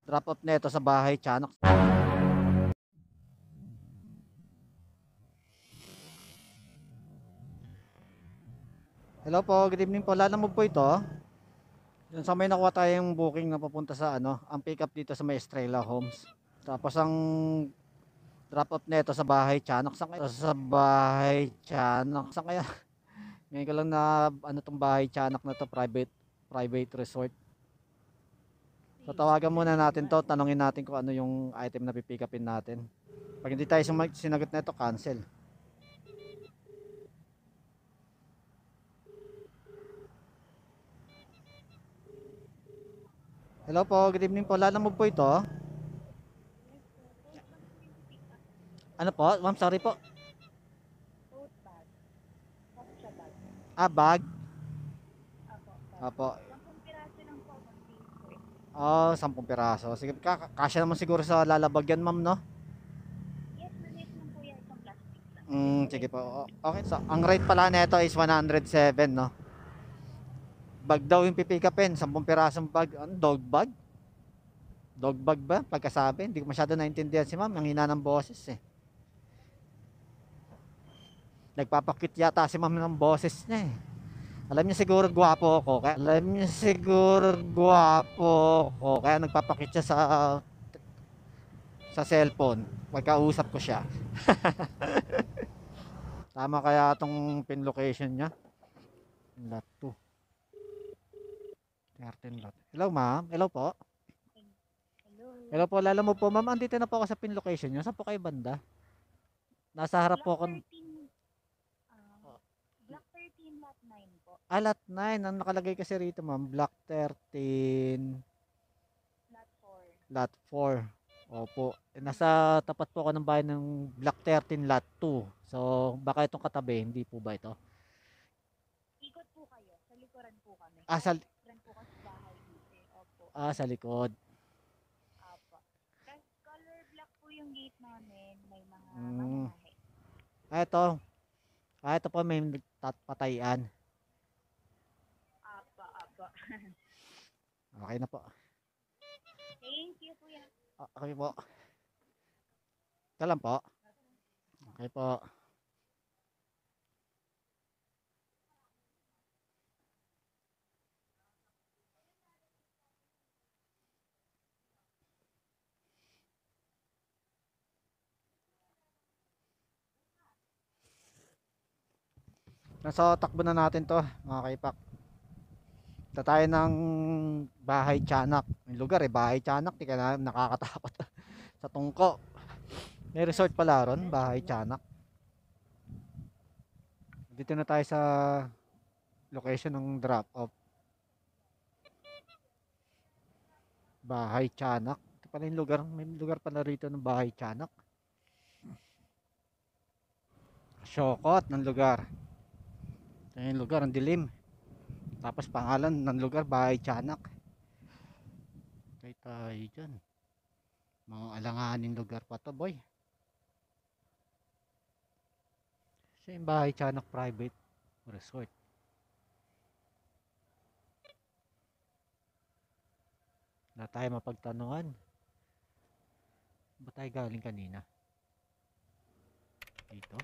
Drop off nito sa bahay tiyanak. Hello po, good evening po. Lalamove po ito. Yun sa may nakuha tayong booking na papunta sa ano, ang pick up dito sa may Estrella Homes. Tapos ang drop off nito sa bahay tiyanak. Saan kaya? Sa bahay tiyanak. Saan kaya? Ngayon ko lang na ano tong bahay tiyanak na to, private resort. So tawagan muna natin to, tanungin natin kung ano yung item na pipick upin natin. Pag hindi tayo sinagot na ito, cancel. Hello po, good evening po. Lalamove po ito. Ano po? Ma'am, sorry po. Tote bag. Kasya bag. Bag. Apo, Apo. 10 piraso lang po, mag-piso eh. Oh, 10 piraso. Sige, kasya naman siguro sa lalabagyan, ma'am, no? Yes, maliit lang po yan, isang plastic lang. Sige po. Okay, so ang rate pala nito is 107, no? Bag daw yung pipick upin, 10 pirasong bag. Ano, dog bag? Dog bag ba? Pagkasabi, hindi ko masyado naintindihan si ma'am. Ang hina ng boses eh. Nagpapakit yata si ma'am ng boses niya eh. Alam niya siguro gwapo ako. Kaya nagpapakit siya sa cellphone. Pagkausap ko siya. Tama kaya tong pin location niya? Lot 2. 13 lot. Hello ma'am. Hello po. Hello. Hello po. Lala mo po ma'am. Andito na po ako sa pin location niyo. Saan po kayo banda? Nasa harap po ako. Block 13, lot 9 po. Lot 9. Ang nakalagay kasi rito ma'am. Block 13. Lot 4. Lot 4. Opo. Nasa tapat po ako ng bahay ng Block 13 Lot 2. So, baka itong katabi, hindi po ba ito? Ikot po kayo, sa likuran po kami. Sa, Likuran po kasi bahay dito eh. Opo. sa likod. Apo. Tapos color black po yung gate namin, may mga Mm. mamahe. Ito. Ito po may patayan. Apo. Okay na po. Thank you po yan. Okay po. Ito lang po. Okay po. Nasa takbo na natin to, mga kaipak. Ito tayo ng bahay tiyanak. Yung lugar bahay tiyanak. Di ka na nakakatakot. Sa Tungko. May resort pala ron, bahay tiyanak. Dito na tayo sa location ng drop off. Bahay tiyanak. Ito pala yung lugar. May lugar pala rito ng bahay tiyanak. Syokot ng lugar. Ito yung lugar, ang dilim. Tapos pangalan ng lugar, bahay tiyanak. Kaya tayo dyan. Mga alanganing lugar pa to, boy. Siya yung bahay tiyanak private resort. Na tayo mapagtanungan. Ba tayo galing kanina? Dito?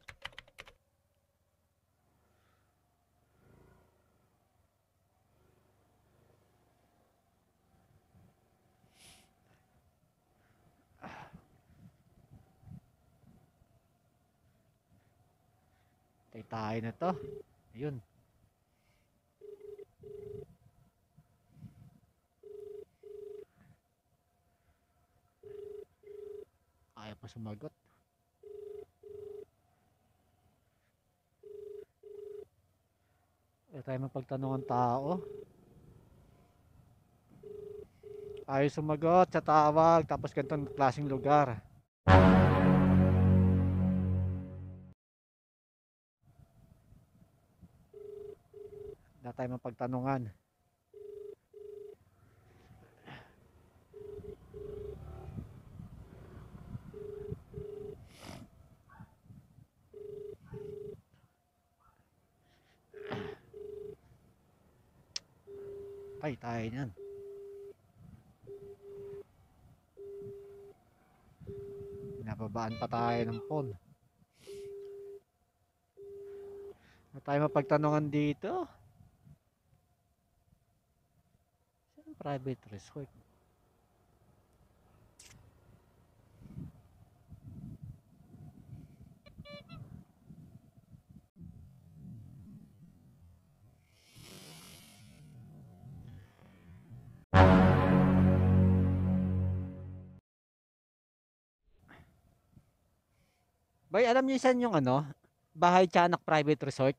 Tayo na to. Ayun. Kaya pa sumagot. Tayo mapagtanungan tao. Ayaw sumagot sa tawag. Tapos ganitong klaseng lugar. Na tayo mapagtanungan. Tayo niyan. babaan pa tayo ng pool. Na tayo mapagtanungan dito. Private resort. Bay, alam niyo saan yung ano? Bahay Tiyanak Private Resort?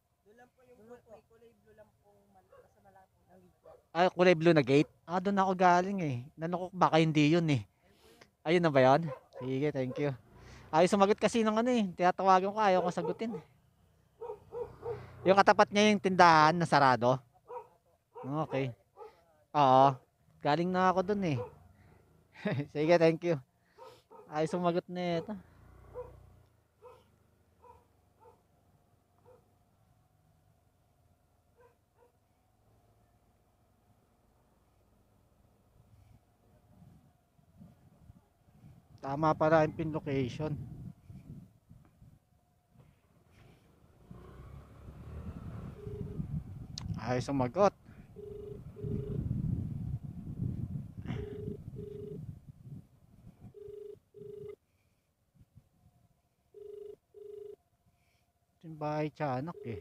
Ah, kulay blue na gate? Ah, doon ako galing eh. Nanukok baka hindi yun eh. Ayun na ba yun? Sige, thank you. Ayaw sumagot kasi ng ano eh. Tinatawagan ko, ayaw ko sagutin. Yung katapat niya yung tindahan na sarado. Okay. Oo. Galing na ako doon eh. Sige, thank you. Ayaw sumagot na ito. Tama para yung pin location. Ayaw sumagot. Yung bahay Tiyanak eh.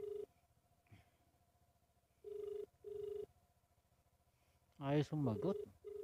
Ayaw sumagot.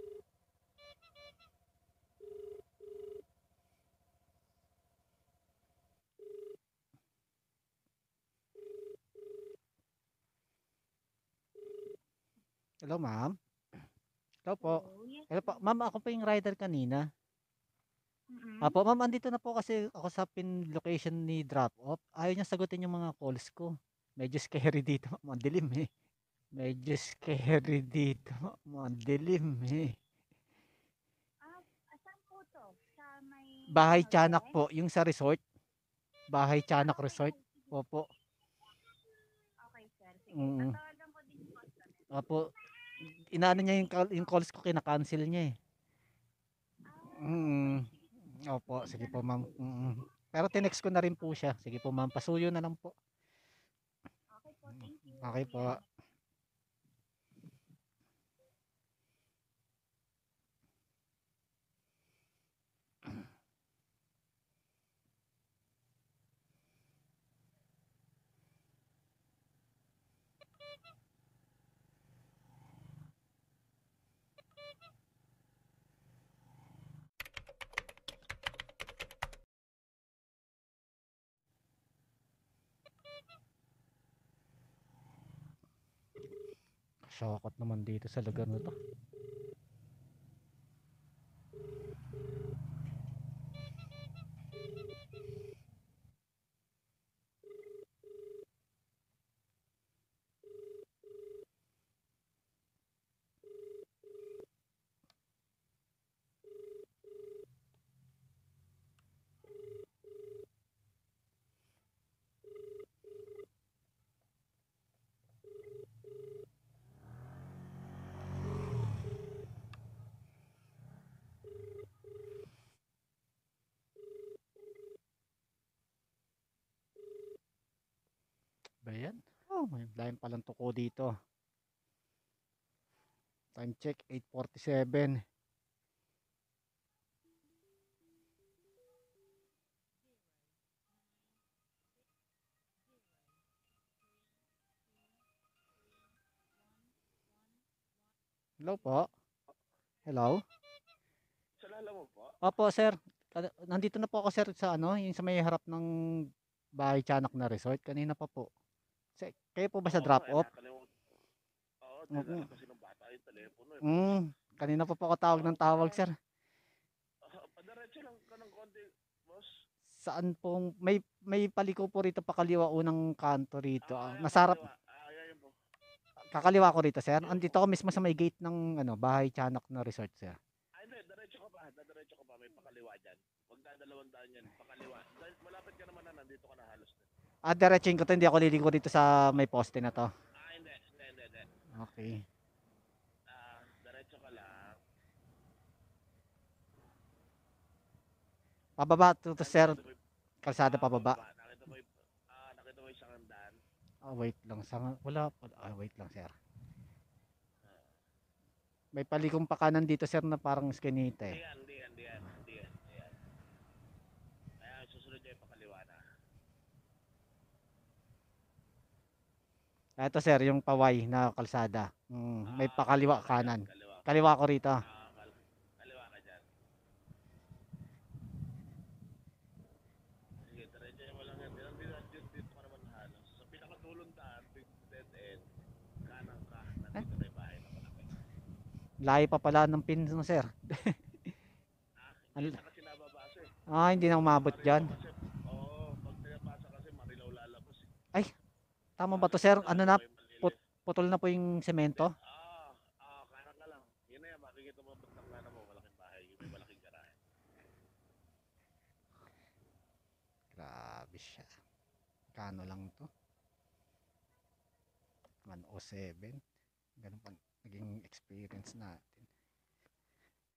Hello, ma'am. Hello po. Oh, yes. Hello po. Ma'am, ako po yung rider kanina. Mm-mm. Apo, ma'am, andito na po kasi ako sa pin location ni drop off. Ayaw niya sagutin yung mga calls ko. Medyo scary dito, ma'am. Ang dilim eh. Medyo scary dito, ma'am. Ang dilim eh. Asan po to? Sa may Bahay Tiyanak hotel? po, yung sa resort. Bahay Tiyanak Okay, Resort. okay. Sige. Opo. Okay, sir. Sige. Mm. Tatawagan ko din po kami. Opo. Inaano niya yung calls ko, kina-cancel niya eh. Mm. Okay. Sige. Opo, sige Pasensya po na ma'am. po. Pero tinext ko na rin po siya. Sige po ma'am, pasuyo na lang po. Okay po, thank you. Okay po. Shokot naman dito sa lugar na to. Ba yan? Oh, may lain palang tuko dito. Time check, 8:47. Hello po. Hello. Salala mo po? Opo, sir. Nandito na po ako, sir, sa ano, yung sa may harap ng Bahay Tiyanak na resort. Kanina pa po. Kayo po ba sa Oo drop nga, eh, off? Oo, Oo. dinala kasi ng bata yung telepono eh, boss. Kanina pa po ako tawag ng tawag, sir. Padiretso lang ka ng konti, boss. Saan pong may paliko po rito pakaliwa unang kanto rito. Ayan, Nasarap kaliwa. Ayan yun po. kakaliwa ko rito, sir. Andito ako mismo sa may gate ng ano, Bahay Tiyanak na resort, sir. Hindi, diretso ka pa. Diretso ka pa. May pakaliwa dyan. Magdadalawang daan yan. Pakaliwa. Dahil malapit ka naman na, nandito ka na halos. Diretsuhin ko to, hindi ako liliko dito sa may poste na to. Hindi. Okay. Diretso ka lang. Pababa to, sir. Nakita mo yung, Kalsada pababa. nakita mo yung sangandaan. Wait lang. Wala pa. Wait lang, sir. May palikong pa kanan dito, sir, na parang skinita Hindi eh. yan, hindi yan, hindi yan, hindi yan, hindi yan. Kaya susunod niya yung pakaliwa na. Ito, sir, yung paway na kalsada. May pakaliwa Kaliwa ka dyan, kanan. kaliwa. Kaliwa ko rito. Kaliwa ka dyan. Sige, diretso mo lang yan. Dito ka naman halos. Sa pinakatulong daan, dead end, kanan ka, nandito na yung bahay na malaki. Layo pa pala ng pin, no, sir. Hindi na kasi nababasa eh. Hindi na umabot dyan. Oo, pag pinapasa kasi marilaw lalabas eh. Ay, tama ba to, sir? Ano na, putol na po yung semento? Kanan ka lang. Yun na yan, makikita mo ang kanan mo, malaking bahay. Yung may malaking garahe. Grabe siya. Kano lang to? 107. Ganun pa naging experience natin.